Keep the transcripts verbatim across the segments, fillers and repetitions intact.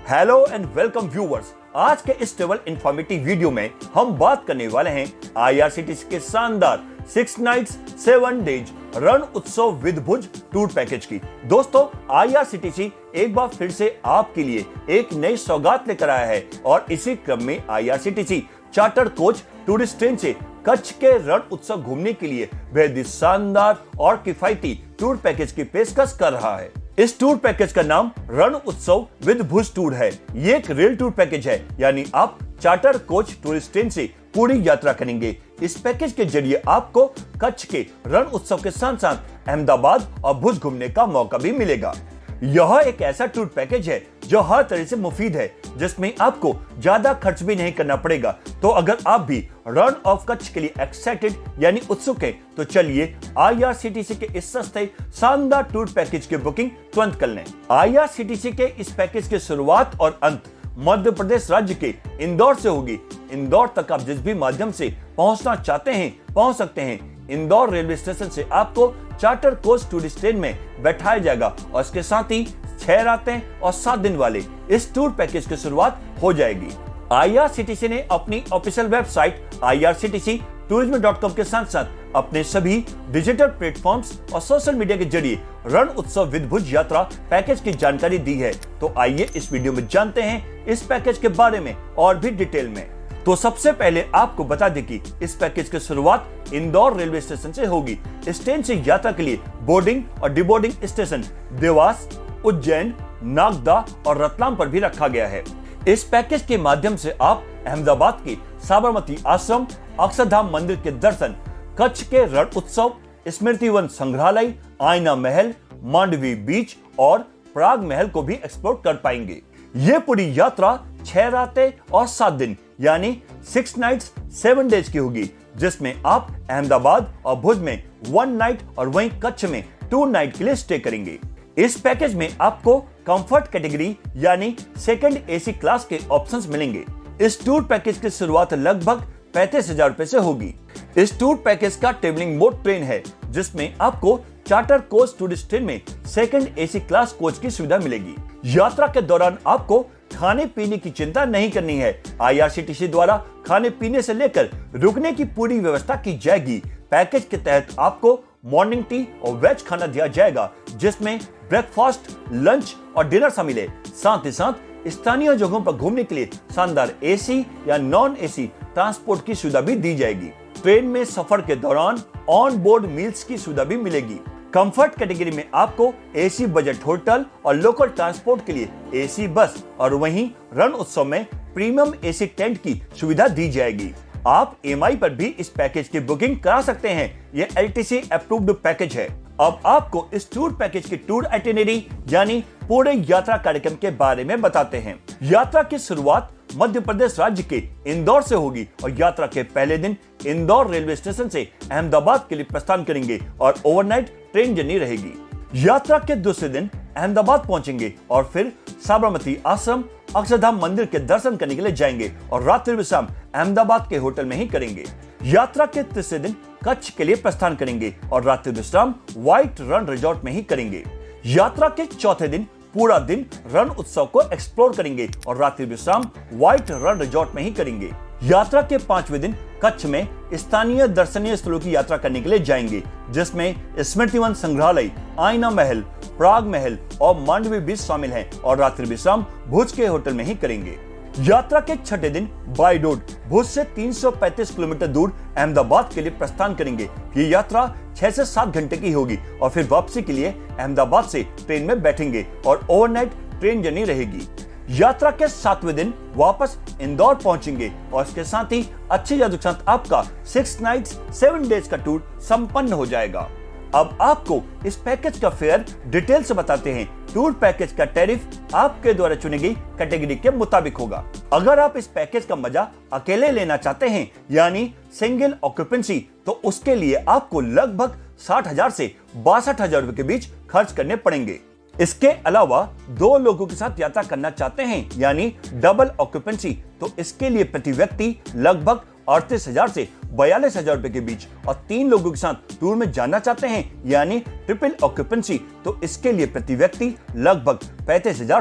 Hello and welcome viewers. आज के इस ट्रेवल इंफॉर्मेटिव वीडियो में हम बात करने वाले हैं आईआरसीटीसी के शानदार सिक्स नाइट्स सेवन डेज रण उत्सव विद भुज टूर पैकेज की। दोस्तों, आईआरसीटीसी एक बार फिर से आपके लिए एक नई सौगात लेकर आया है और इसी क्रम में IRCTC charter coach tourist train से कच्छ के रण उत्सव घूमने के लिए बेहद शानदार और किफायती टूर पैकेज की पेशकश कर रहा है। इस टूर पैकेज का नाम रण उत्सव विद भुज टूर है। ये एक रेल टूर पैकेज है, यानी आप चार्टर कोच टूरिस्ट ट्रेन से पूरी यात्रा करेंगे। इस पैकेज के जरिए आपको कच्छ के रण उत्सव के साथ साथ अहमदाबाद और भुज घूमने का मौका भी मिलेगा। यह एक ऐसा टूर पैकेज है जो हर तरह से मुफीद है, जिसमें आपको ज्यादा खर्च भी नहीं करना पड़ेगा। तो अगर आप भी रन ऑफ कच्छ के लिए एक्साइटेड यानी उत्सुक हैं, तो चलिए आईआरसीटीसी के इस सस्ते शानदार टूर पैकेज की बुकिंग तुरंत कर लें। आईआरसीटीसी के इस पैकेज की शुरुआत और अंत मध्य प्रदेश राज्य के इंदौर से होगी। इंदौर तक आप जिस भी माध्यम से पहुंचना चाहते हैं पहुंच सकते हैं। इंदौर रेलवे स्टेशन से आपको चार्टर कोच टूरिस्ट ट्रेन में बैठाया जाएगा और इसके साथ ही छह रातें और सात दिन वाले इस टूर पैकेज की शुरुआत हो जाएगी। आईआरसीटीसी ने अपनी official website I R C T C tourism dot com के साथ साथ अपने सभी डिजिटल प्लेटफॉर्म्स और सोशल मीडिया के जरिए रण उत्सव विद भुज यात्रा पैकेज की जानकारी दी है। तो आइए इस वीडियो में जानते हैं इस पैकेज के बारे में और भी डिटेल में। तो सबसे पहले आपको बता दें कि इस पैकेज की शुरुआत इंदौर रेलवे स्टेशन से होगी। इस ट्रेन से यात्रा के लिए बोर्डिंग और डिबोर्डिंग स्टेशन देवास, उज्जैन, नागदा और रतलाम पर भी रखा गया है। इस पैकेज के माध्यम से आप अहमदाबाद के साबरमती आश्रम, अक्षरधाम मंदिर के दर्शन, कच्छ के रण उत्सव, स्मृति वन संग्रहालय, आईना महल, मांडवी बीच और प्राग महल को भी एक्सप्लोर कर पाएंगे। ये पूरी यात्रा छह रातें और सात दिन यानी सिक्स नाइट्स सेवन डेज की होगी, जिसमें आप अहमदाबाद और भुज में वन नाइट और वहीं कच्छ में टू नाइट के लिए स्टे करेंगे। इस पैकेज में आपको कंफर्ट कैटेगरी यानी सेकंड एसी क्लास के ऑप्शंस मिलेंगे। इस टूर पैकेज की शुरुआत लगभग पैंतीस हजार रुपए से होगी। इस टूर पैकेज का ट्रेवलिंग मोड ट्रेन है, जिसमें आपको चार्टर कोच टूरिस्ट ट्रेन में सेकंड एसी क्लास कोच की सुविधा मिलेगी। यात्रा के दौरान आपको खाने पीने की चिंता नहीं करनी है। आईआरसीटीसी द्वारा खाने पीने से लेकर रुकने की पूरी व्यवस्था की जाएगी। पैकेज के तहत आपको मॉर्निंग टी और वेज खाना दिया जाएगा, जिसमें ब्रेकफास्ट, लंच और डिनर शामिल है। साथ ही साथ स्थानीय जगहों पर घूमने के लिए शानदार एसी या नॉन एसी ट्रांसपोर्ट की सुविधा भी दी जाएगी। ट्रेन में सफर के दौरान ऑन बोर्ड मील्स की सुविधा भी मिलेगी। कंफर्ट कैटेगरी में आपको एसी बजट होटल और लोकल ट्रांसपोर्ट के लिए एसी बस और वहीं रण उत्सव में प्रीमियम एसी टेंट की सुविधा दी जाएगी। आप ईएमआई पर भी इस पैकेज की बुकिंग करा सकते हैं। यह एलटीसी अप्रूव्ड पैकेज है। अब आपको इस टूर पैकेज की टूर आइटिनरी यानी पूरे यात्रा कार्यक्रम के बारे में बताते हैं। यात्रा की शुरुआत मध्य प्रदेश राज्य के इंदौर से होगी और यात्रा के पहले दिन इंदौर रेलवे स्टेशन से अहमदाबाद के लिए प्रस्थान करेंगे और ओवरनाइट ट्रेन जर्नी रहेगी। यात्रा के दूसरे दिन अहमदाबाद पहुंचेंगे और फिर साबरमती आश्रम, अक्षरधाम मंदिर के दर्शन करने के लिए जाएंगे और रात्रि विश्राम अहमदाबाद के होटल में ही करेंगे। यात्रा के तीसरे दिन कच्छ के लिए प्रस्थान करेंगे और रात्रि विश्राम व्हाइट रन रिजॉर्ट में ही करेंगे। यात्रा के चौथे दिन पूरा दिन रण उत्सव को एक्सप्लोर करेंगे और रात्रि विश्राम व्हाइट रन रिजॉर्ट में ही करेंगे। यात्रा के पांचवें दिन कच्छ में स्थानीय दर्शनीय स्थलों की यात्रा करने के लिए जाएंगे, जिसमें स्मृति वन संग्रहालय, आईना महल, प्राग महल और मांडवी बीच शामिल हैं और रात्रि विश्राम भुज के होटल में ही करेंगे। यात्रा के छठे दिन बाय रोड भुज से तीन सौ पैंतीस किलोमीटर दूर अहमदाबाद के लिए प्रस्थान करेंगे। ये यात्रा छह से सात घंटे की होगी और फिर वापसी के लिए अहमदाबाद से ट्रेन में बैठेंगे और ओवरनाइट ट्रेन जर्नी रहेगी। यात्रा के सातवें दिन वापस इंदौर पहुंचेंगे और इसके साथ ही अच्छी यादों के साथ आपका सिक्स नाइट्स सेवन डेज का टूर संपन्न हो जाएगा। अब आपको इस पैकेज का फेयर डिटेल से बताते हैं। टूर पैकेज का टैरिफ आपके द्वारा चुनी गई कैटेगरी के मुताबिक होगा। अगर आप इस पैकेज का मजा अकेले लेना चाहते हैं यानी सिंगल ऑक्यूपेंसी, तो उसके लिए आपको लगभग साठ हजार से बासठ हजार रुपए के बीच खर्च करने पड़ेंगे। इसके अलावा दो लोगों के साथ यात्रा करना चाहते हैं यानी डबल ऑक्यूपेंसी, तो इसके लिए प्रति व्यक्ति लगभग अड़तीस हजार से बयालीस हजार रुपए के बीच, और तीन लोगों के साथ टूर में जाना चाहते हैं यानी ट्रिपल ऑक्यूपेंसी, तो इसके लिए प्रति व्यक्ति लगभग पैंतीस हजार से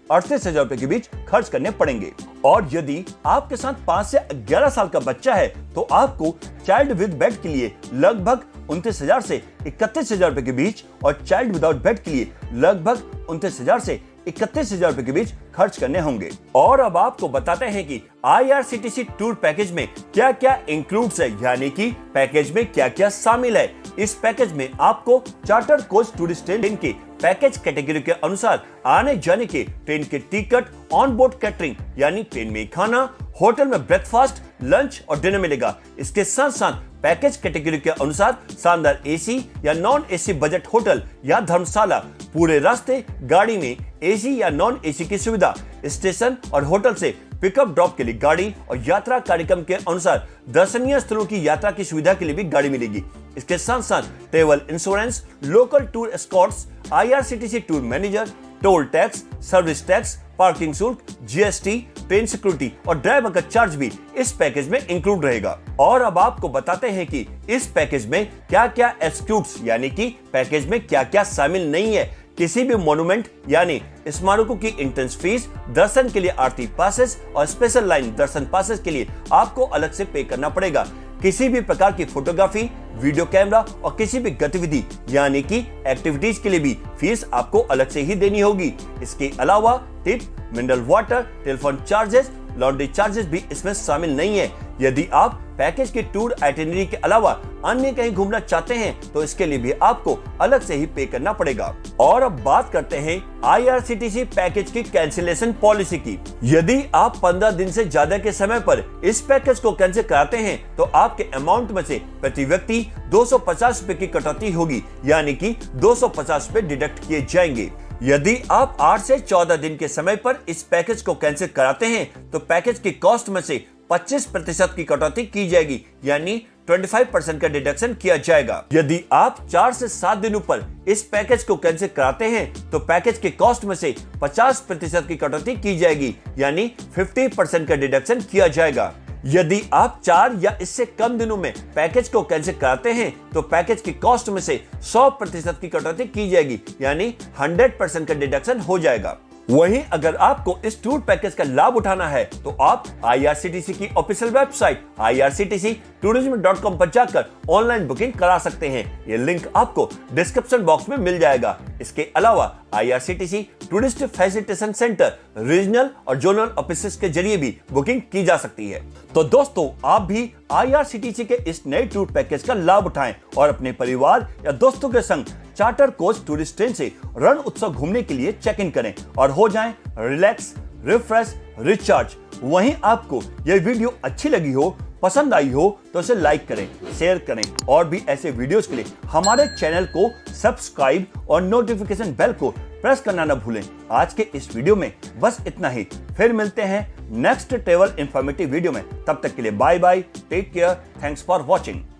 अड़तीस हजार रुपए के बीच खर्च करने पड़ेंगे। और यदि आपके साथ पांच से ग्यारह साल का बच्चा है तो आपको चाइल्ड विद बेड के लिए लगभग उनतीस हजार से इकतीस हजार रुपए के बीच और चाइल्ड विदाउट बेड के लिए लगभग उनतीस हजार से इकतीस हजार रुपए के बीच खर्च करने होंगे। और अब आपको बताते हैं कि आईआरसीटीसी टूर पैकेज में क्या क्या इंक्लूड्स है, यानी कि पैकेज में क्या क्या शामिल है। इस पैकेज में आपको चार्टर कोच टूरिस्ट ट्रेन के पैकेज कैटेगरी के अनुसार आने जाने के ट्रेन के टिकट, ऑन बोर्ड कैटरिंग यानी ट्रेन में खाना, होटल में ब्रेकफास्ट, लंच और डिनर मिलेगा। इसके साथ साथ पैकेज कैटेगरी के अनुसार शानदार एसी या नॉन एसी बजट होटल या धर्मशाला, पूरे रास्ते गाड़ी में एसी या नॉन एसी की सुविधा, स्टेशन और होटल से पिकअप ड्रॉप के लिए गाड़ी और यात्रा कार्यक्रम के अनुसार दर्शनीय स्थलों की यात्रा की सुविधा के लिए भी गाड़ी मिलेगी। इसके साथ साथ travel insurance, local tour escorts, IRCTC tour manager, toll tax, service tax, parking शुल्क, जीएसटी, ट्रेन सिक्योरिटी और ड्राइवर का चार्ज भी इस पैकेज में इंक्लूड रहेगा। और अब आपको बताते हैं कि इस पैकेज में क्या क्या एक्सक्लूड्स यानी कि पैकेज में क्या क्या शामिल नहीं है। किसी भी मोन्यूमेंट यानी स्मारकों की एंट्रेंस फीस, दर्शन के लिए आरती पासेस और स्पेशल लाइन दर्शन पासेस के लिए आपको अलग से पे करना पड़ेगा। किसी भी प्रकार की फोटोग्राफी, वीडियो कैमरा और किसी भी गतिविधि यानी कि एक्टिविटीज के लिए भी फीस आपको अलग से ही देनी होगी। इसके अलावा tip, mineral water, telephone charges, laundry charges भी इसमें शामिल नहीं है। यदि आप पैकेज की टूर आइटिनरी के अलावा अन्य कहीं घूमना चाहते हैं तो इसके लिए भी आपको अलग से ही पे करना पड़ेगा। और अब बात करते हैं आईआरसीटीसी पैकेज की कैंसिलेशन पॉलिसी की। यदि आप पंद्रह दिन से ज्यादा के समय पर इस पैकेज को कैंसिल कराते हैं तो आपके अमाउंट में से प्रति व्यक्ति दो सौ पचास रुपए की कटौती होगी, यानी कि दो सौ पचास रुपए डिडक्ट किए जाएंगे। यदि आप आठ से चौदह दिन के समय पर इस पैकेज को कैंसिल कराते हैं तो पैकेज की कॉस्ट में से पच्चीस प्रतिशत की कटौती की जाएगी, यानी पच्चीस परसेंट का डिडक्शन किया जाएगा। यदि आप चार से सात दिनों पर इस पैकेज को कैंसिल कराते हैं तो पैकेज के कॉस्ट में से पचास प्रतिशत की कटौती की जाएगी, यानी पचास परसेंट का डिडक्शन किया जाएगा। यदि आप चार या इससे कम दिनों में पैकेज को कैंसिल कराते हैं तो पैकेज की कॉस्ट में से सौ प्रतिशत की कटौती की जाएगी, यानी सौ परसेंट का डिडक्शन हो जाएगा। वहीं अगर आपको इस टूर पैकेज का लाभ उठाना है तो आप आईआरसीटीसी की official website I R C T C tourism dot com पर जाकर ऑनलाइन बुकिंग करा सकते हैं। ये लिंक आपको डिस्क्रिप्शन बॉक्स में मिल जाएगा। इसके अलावा IRCTC tourist facilitation centre regional और जोनल ऑफिसेस के जरिए भी बुकिंग की जा सकती है। तो दोस्तों, आप भी आईआरसीटीसी के इस नए टूर पैकेज का लाभ उठाएं और अपने परिवार या दोस्तों के संग चार्टर कोच टूरिस्ट ट्रेन से रण उत्सव घूमने के लिए चेक इन करें और हो जाएं रिलैक्स, रिफ्रेश, रिचार्ज। वहीं आपको यह वीडियो अच्छी लगी हो, पसंद आई हो तो इसे लाइक करें, शेयर करें और भी ऐसे वीडियोस के लिए हमारे चैनल को सब्सक्राइब और नोटिफिकेशन बेल को प्रेस करना न भूलें। आज के इस वीडियो में बस इतना ही। फिर मिलते हैं नेक्स्ट ट्रेवल इंफॉर्मेटिव वीडियो में। तब तक के लिए bye bye, take care, thanks for watching.